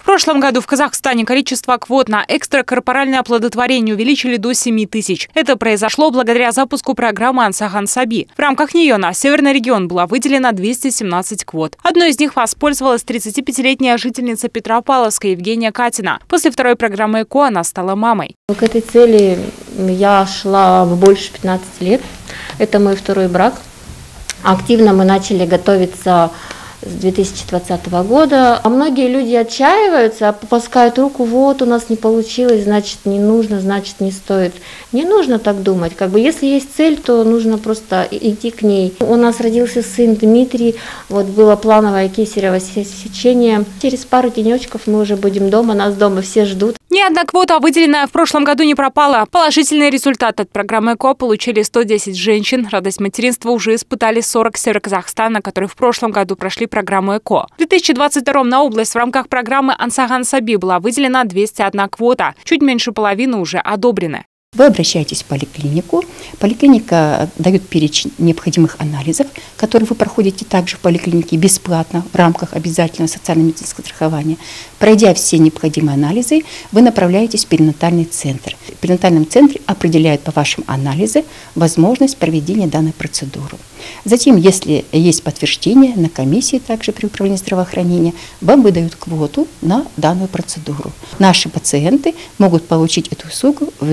В прошлом году в Казахстане количество квот на экстракорпоральное оплодотворение увеличили до 7 тысяч. Это произошло благодаря запуску программы «Ансахан Саби». В рамках нее на Северный регион было выделено 217 квот. Одной из них воспользовалась 35-летняя жительница Петропавловска Евгения Катина. После второй программы ЭКО она стала мамой. К этой цели я шла больше 15 лет. Это мой второй брак. Активно мы начали готовиться с 2020 года. А многие люди отчаиваются, опускают руку: вот у нас не получилось, значит не нужно, значит не стоит. Не нужно так думать. Если есть цель, то нужно просто идти к ней. У нас родился сын Дмитрий, было плановое кесарево сечение. Через пару денечков мы уже будем дома, нас дома все ждут. Ни одна квота, выделенная в прошлом году, не пропала. Положительный результат от программы ЭКО получили 110 женщин. Радость материнства уже испытали 40 Северо-Казахстана, которые в прошлом году прошли программу ЭКО. В 2022 на область в рамках программы «Ансахан Саби» была выделена 201 квота. Чуть меньше половины уже одобрены. Вы обращаетесь в поликлинику. Поликлиника дает перечень необходимых анализов, которые вы проходите также в поликлинике бесплатно в рамках обязательного социально-медицинского страхования. Пройдя все необходимые анализы, вы направляетесь в перинатальный центр. В перинатальном центре определяют по вашим анализам возможность проведения данной процедуры. Затем, если есть подтверждение на комиссии, также при управлении здравоохранения, вам выдают квоту на данную процедуру. Наши пациенты могут получить эту услугу в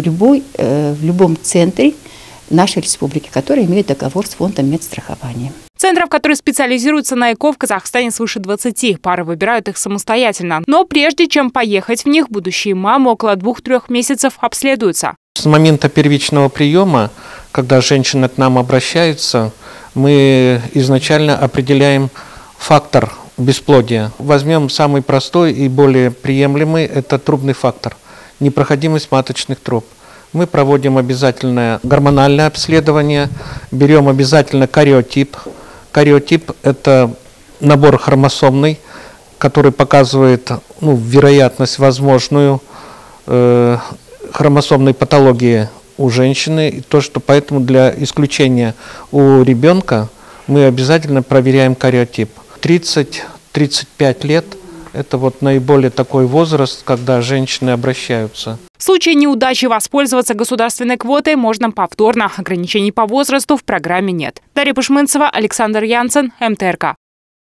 любом центре нашей республики, который имеет договор с фондом медстрахования. Центров, которые специализируются на ЭКО, в Казахстане свыше 20. Пары выбирают их самостоятельно. Но прежде чем поехать в них, будущие мамы около 2-3 месяцев обследуются. С момента первичного приема, когда женщина к нам обращается, мы изначально определяем фактор бесплодия. Возьмем самый простой и более приемлемый – это трубный фактор, непроходимость маточных труб. Мы проводим обязательное гормональное обследование, берем обязательно кариотип. Кариотип – это набор хромосомный, который показывает вероятность возможную хромосомной патологии у женщины. И то, что поэтому для исключения у ребенка мы обязательно проверяем кариотип. 30-35 лет – это наиболее такой возраст, когда женщины обращаются. В случае неудачи воспользоваться государственной квотой можно повторно. Ограничений по возрасту в программе нет. Дарья Пушмынцева, Александр Янсен, МТРК.